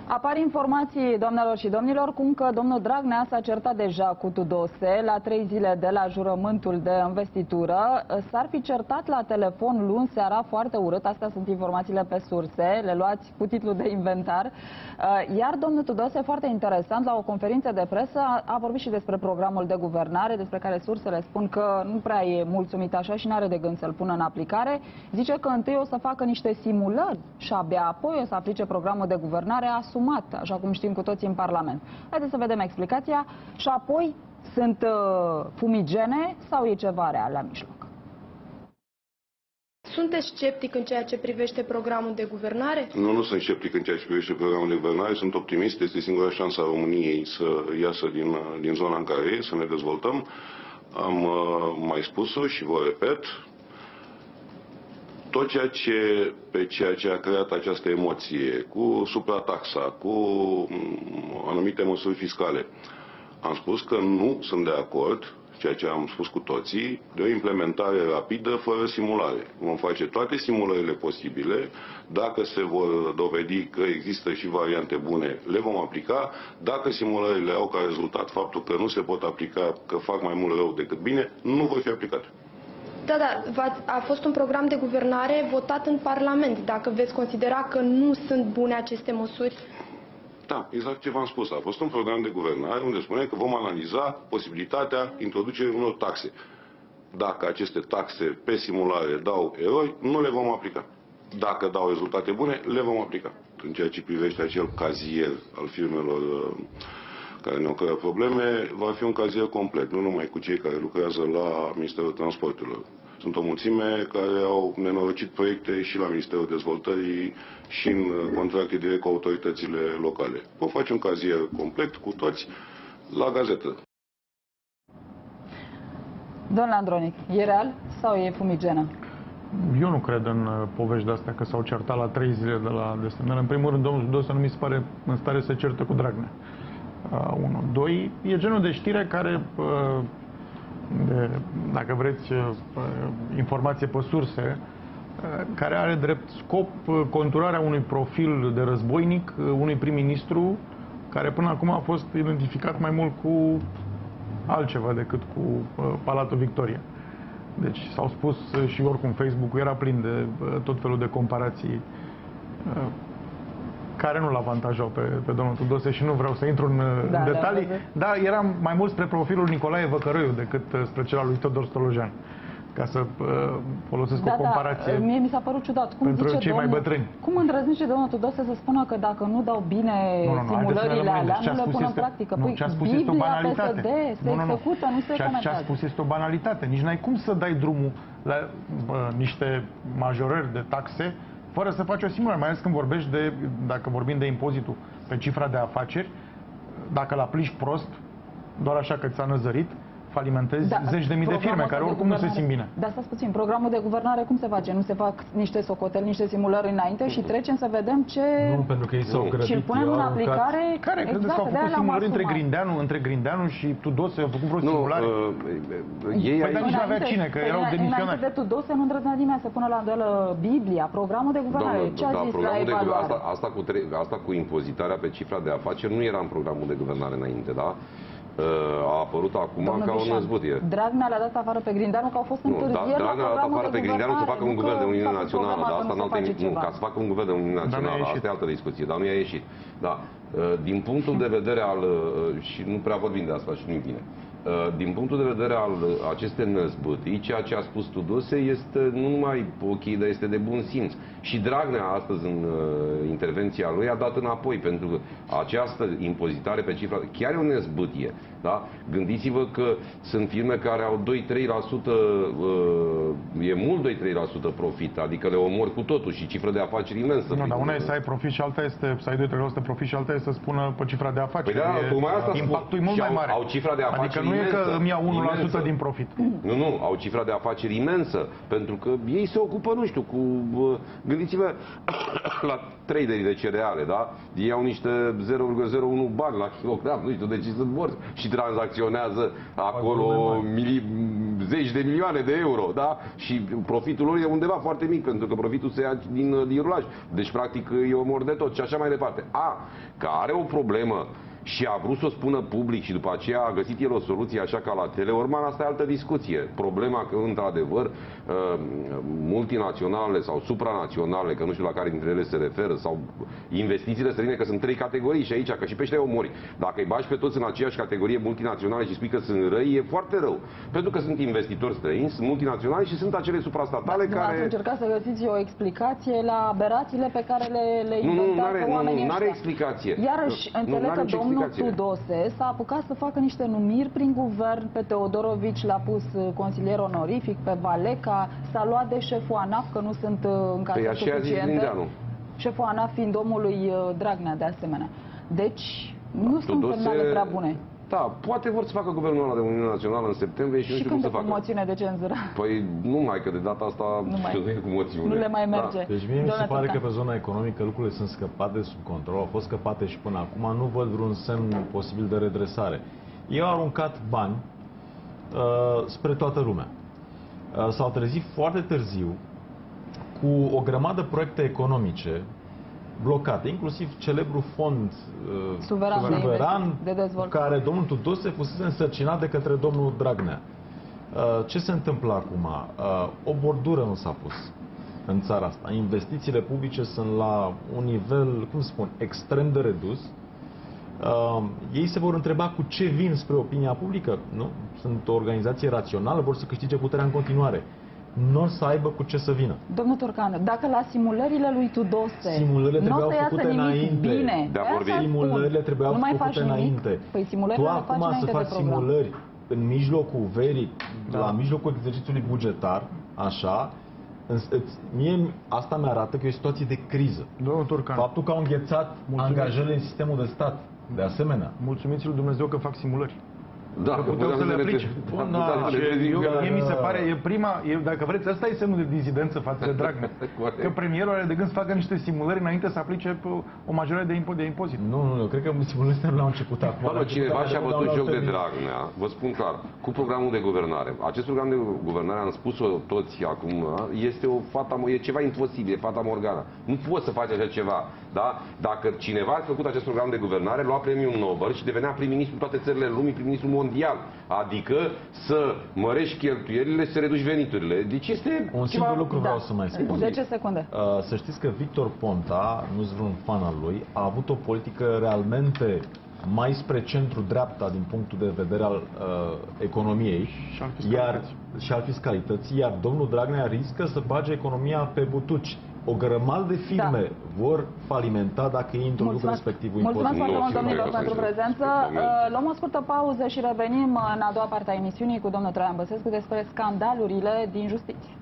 Apar informații, doamnelor și domnilor, cum că domnul Dragnea s-a certat deja cu Tudose la 3 zile de la jurământul de investitură. S-ar fi certat la telefon luni seara foarte urât, astea sunt informațiile pe surse, le luați cu titlul de inventar. Iar domnul Tudose, foarte interesant, la o conferință de presă a vorbit și despre programul de guvernare, despre care sursele spun că nu prea e mulțumit așa și nu are de gând să-l pună în aplicare. Zice că întâi o să facă niște simulări și abia apoi o să aplice programul de guvernare asumat, așa cum știm cu toții în Parlament. Haideți să vedem explicația și apoi sunt fumigene sau e ceva real la mijloc? Sunteți sceptic în ceea ce privește programul de guvernare? Nu sunt sceptic în ceea ce privește programul de guvernare, sunt optimist, este singura șansă a României să iasă din zona în care e, să ne dezvoltăm. Am mai spus-o și vă repet, tot ceea ce a creat această emoție, cu suprataxa, cu anumite măsuri fiscale, am spus că nu sunt de acord, ceea ce am spus cu toții, de o implementare rapidă, fără simulare. Vom face toate simulările posibile. Dacă se vor dovedi că există și variante bune, le vom aplica. Dacă simulările au ca rezultat faptul că nu se pot aplica, că fac mai mult rău decât bine, nu vor fi aplicate. Da, a fost un program de guvernare votat în Parlament. Dacă veți considera că nu sunt bune aceste măsuri? Da, exact ce v-am spus. A fost un program de guvernare unde spune că vom analiza posibilitatea introducerii unor taxe. Dacă aceste taxe pe simulare dau erori, nu le vom aplica. Dacă dau rezultate bune, le vom aplica. În ceea ce privește acel cazier al firmelor care ne-au creat probleme, va fi un cazier complet, nu numai cu cei care lucrează la Ministerul Transporturilor. Sunt o mulțime care au nenorocit proiecte și la Ministerul Dezvoltării și în contracte direct cu autoritățile locale. Vom face un cazier complet cu toți la gazetă. Domnule Andronic, e real sau e fumigenă? Eu nu cred în povești de astea că s-au certat la 3 zile de la desemnare. În primul rând, domnul Tudose nu mi se pare în stare să certe cu Dragnea. 1. 2. E genul de știre care, dacă vreți informație pe surse, care are drept scop conturarea unui profil de războinic, unui prim-ministru care până acum a fost identificat mai mult cu altceva decât cu Palatul Victoria. Deci s-au spus și oricum Facebook-ul era plin de tot felul de comparații care nu-l avantajau pe domnul Tudose și nu vreau să intru în detalii, dar era mai mult spre profilul Nicolae Văcăroiu decât spre cel al lui Tudor Stolojan, ca să folosesc o comparație. Mie mi s-a părut ciudat. Cum pentru zice cei mai bătrâni. Cum îndrăznice domnul Tudose să spună că dacă nu dau bine simulările alea, nu le pun în practică? Păi, ce a spus este o banalitate. se execută, nu se comentează. Ce a spus este o banalitate. Nici n-ai cum să dai drumul la niște majorări de taxe fără să faci o simulare, mai ales când vorbești dacă vorbim de impozitul pe cifra de afaceri, dacă îl aplici prost, doar așa că ți-a năzărit, falimentezi zeci de mii de firme care oricum nu se simt bine. Dar stați puțin, programul de guvernare cum se face? Nu se fac niște socoteli, niște simulări înainte și trecem să vedem ce... Nu, pentru că ei s-au grăbit. Și îl punem în aplicare... Care? Credeți că au făcut simulări între Grindeanu și Tudose? Au făcut vreo simulare? Păi dar nici nu avea cine, că erau demisionari. Înainte de Tudose nu îndrăznea nimeni să pună la îndoială Biblia, programul de guvernare. Ce a zis la evaluare? Asta cu impozitarea pe cifra de afaceri nu era în programul de guvernare înainte, da? A apărut acum ca o năzbutire. Dragnea le-a dat afară pe Grindeanu că au fost întârzieri la programul de pe Grindeanu să facă un guvern de Uniune Națională, dar asta ca să facă un guvern de Uniune Națională, asta e altă discuție, dar nu i-a ieșit. Da. Din punctul de vedere al, și nu prea vorbim de asta și nu-i bine, din punctul de vedere al acestei năzbâtii, ceea ce a spus Tudose este nu numai ok, dar este de bun simț. Și Dragnea astăzi în intervenția lui a dat înapoi, pentru că această impozitare pe cifra chiar e o năzbâtie. Da? Gândiți-vă că sunt firme care au 2-3%, e mult 2-3% profit, adică le omor cu totul și cifră de afaceri imensă. Nu, dar una e să ai profit și alta este să ai 2-3% profit și alta este să spună pe cifra de afaceri. Păi da, tocmai asta impactul e mult mai mare. Au cifra de afaceri adică nu e că îmi iau 1% din profit. Nu, au cifra de afaceri imensă, pentru că ei se ocupă, nu știu, cu... Gândiți-vă la traderii de cereale, da? Ei au niște 0,01 bani la kilogram, nu știu de ce sunt morți și tranzacționează acolo zeci de milioane de euro, da? Și profitul lor e undeva foarte mic, pentru că profitul se ia din rulaj. Deci, practic, e omor de tot și așa mai departe. Că are o problemă și a vrut să o spună public și după aceea a găsit el o soluție așa ca la Teleorman, asta e altă discuție. Problema că, într-adevăr, multinaționale sau supranaționale, că nu știu la care dintre ele se referă, sau investițiile străine, că sunt trei categorii și aici, că și pe ăștia omori. Dacă îi bagi pe toți în aceeași categorie multinaționale și spui că sunt răi, e foarte rău. Pentru că sunt investitori străini, sunt multinaționale și sunt acele suprastatale care... Ați încercat să găsiți o explicație la aberațiile pe care le inventați oamenii ăștia. Nu are explicație. Iarăși, înțeleg că domnul Tudose s-a apucat să facă niște numiri prin guvern. Pe Teodorovici l-a pus consilier onorific, pe Valeca, s-a luat de șeful ANAF, că nu sunt încasări suficiente. Șeful ANAF fiind omului Dragnea, de asemenea. Deci, nu sunt semnale prea bune. Da, poate vor să facă guvernul ăla de Uniune Națională în septembrie și nu știu cum să facă. Și când moțiune de cenzură? Păi numai că de data asta nu e cu moțiune. Nu le mai merge. Da. Deci mie mi se pare că pe zona economică lucrurile sunt scăpate sub control, au fost scăpate și până acum, nu văd vreun semn posibil de redresare. Ei au aruncat bani spre toată lumea. S-au trezit foarte târziu cu o grămadă de proiecte economice blocate, inclusiv celebrul fond suveran de dezvoltare, care domnul Tudose fusese însărcinat de către domnul Dragnea. Ce se întâmplă acum? O bordură nu s-a pus în țara asta. Investițiile publice sunt la un nivel, cum spun, extrem de redus. Ei se vor întreba cu ce vin spre opinia publică. Nu? Sunt o organizație rațională, vor să câștige puterea în continuare. Nu o să aibă cu ce să vină. Domnul Turcan, dacă la simulările lui Tudose nu o să iasă nimic bine, simulările trebuiau făcute înainte. Păi tu acum să faci simulări în mijlocul verii, la mijlocul exercițiului bugetar, așa, mie asta mi-arată că e o situație de criză. Domnul Turcan, faptul că au înghețat angajările în sistemul de stat, de asemenea. Mulțumiți lui Dumnezeu că fac simulări. Da, că puteau să le aplice. Mie mi se pare, dacă vreți, asta e semnul de dizidență față de Dragnea. Că premierul are de gând să facă niște simulări înainte să aplice o majorare de impozit. Nu, eu cred că simulările nu au început acum. Doamne, cineva și-a bătut joc de Dragnea, vă spun clar, cu programul de guvernare. Acest program de guvernare, am spus-o toți acum, este e ceva imposibil, e fata Morgana. Nu poți să faci așa ceva. Da? Dacă cineva a făcut acest program de guvernare, lua premiul Nobel și devenea prim-ministru în toate țările lumii, prim-ministru mondial. Adică să mărești cheltuielile, să reduci veniturile. Deci este un singur lucru vreau să mai spun. 10 secunde. Să știți că Victor Ponta, nu-s vreun fan al lui, a avut o politică realmente mai spre centru-dreapta din punctul de vedere al economiei și al fiscalității, iar domnul Dragnea riscă să bage economia pe butuci. O grămadă de firme vor falimenta dacă ei introduc respectivul impozit. Mulțumesc foarte mult, domnilor, pentru prezență. Luăm o scurtă pauză și revenim în a doua parte a emisiunii cu domnul Traian Băsescu despre scandalurile din justiție.